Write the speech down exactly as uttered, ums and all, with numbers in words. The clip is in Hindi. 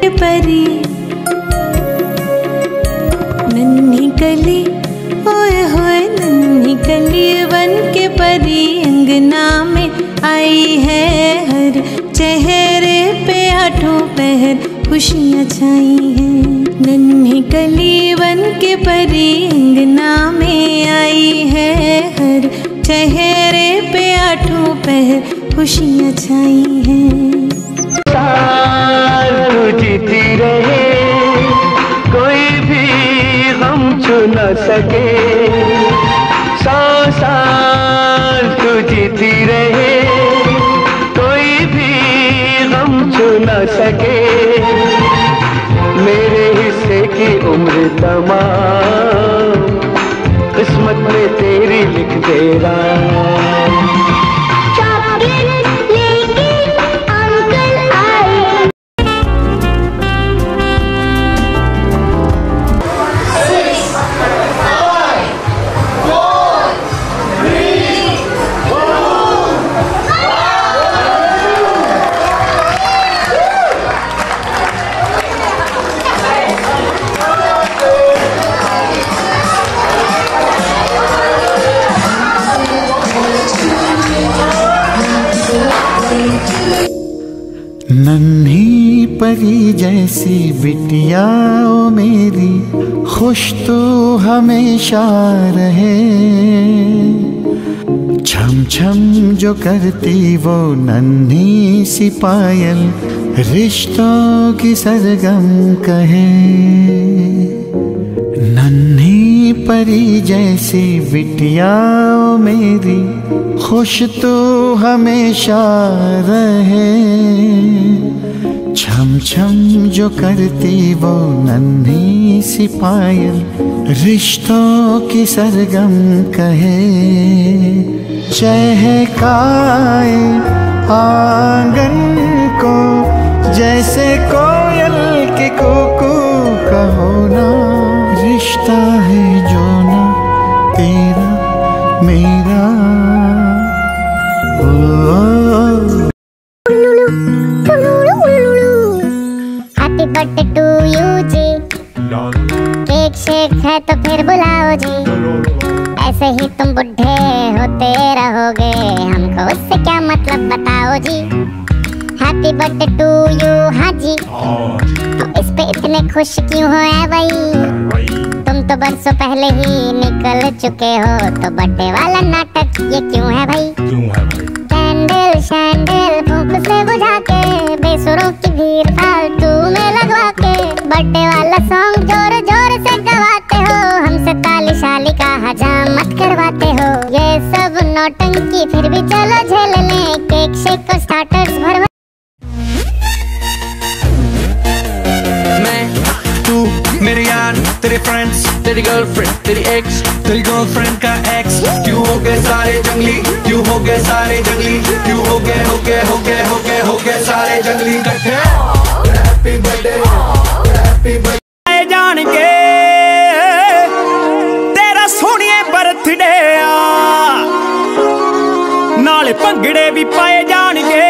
के परी, नन्ही कली ओए होए नन्ही कली बन के परी, अंगना में आई है हर चेहरे पे आठों पहर खुशियाँ छाई हैं। नन्ही कली बन के परी, अंगना में आई है हर चेहरे पे आठों पहर खुशियाँ छाई हैं। साल जीती रहे, कोई भी गम छू न सके। सौ साल तू जीती रहे, कोई भी गम छू न सके। मेरे हिस्से की उम्र तमाम किस्मत में तेरी लिख दे रहा। नन्ही परी जैसी बिटिया ओ मेरी, खुश तो हमेशा रहे। छम छम जो करती वो नन्ही सी पायल, रिश्तों की सरगम कहे। नन्ही परी जैसी बिटिया ओ मेरी, खुश तो हमेशा रहे। छम छम जो करती वो नन्ही सी पायल, रिश्तों की सरगम कहे। चहकाए आंगन को जैसे कोयल के कुकू का होना। रिश्ता है जो ना तेरा मेरा। हैप्पी बर्थडे टू यू जी, केक शेक है तो फिर बुलाओ जी। ऐसे ही तुम बुढ़े होते रहोगे, हमको उससे क्या मतलब बताओ जी। हैप्पी बर्थडे टू यू हाँ जी, तो इस पे इतने खुश क्यों हो ऐ भाई। तुम तो बरसों पहले ही निकल चुके हो, तो बर्थडे वाला नाटक ये क्यों है भाई। कैंडल शैंडल फूंक से बुझा के, बेसुरों की भीड़ फालतू में लगवा के, बर्थडे वाला सॉन्ग जोर जोर से गवाते हो। हमसे ताली शाली का हजामत करवाते हो। ये सब नौटंकी फिर भी चलो झेल लें, केक शेक और स्टार्टर्स भर। मेरे यार, तेरे फ्रेंड्स, तेरी गर्लफ्रेंड, तेरी एक्स, तेरी गर्लफ्रेंड का एक्स, क्यों हो गए सारे जंगली, क्यों हो गए सारे जंगली, क्यों हो गए हो गए हो गए हो गए हो गए सारे जंगली इकट्ठे। हैप्पी बर्थडे, हैप्पी बर्थडे जान के तेरा सोहणिए बर्थडे आ, नाले भंगड़े भी पाए जान के।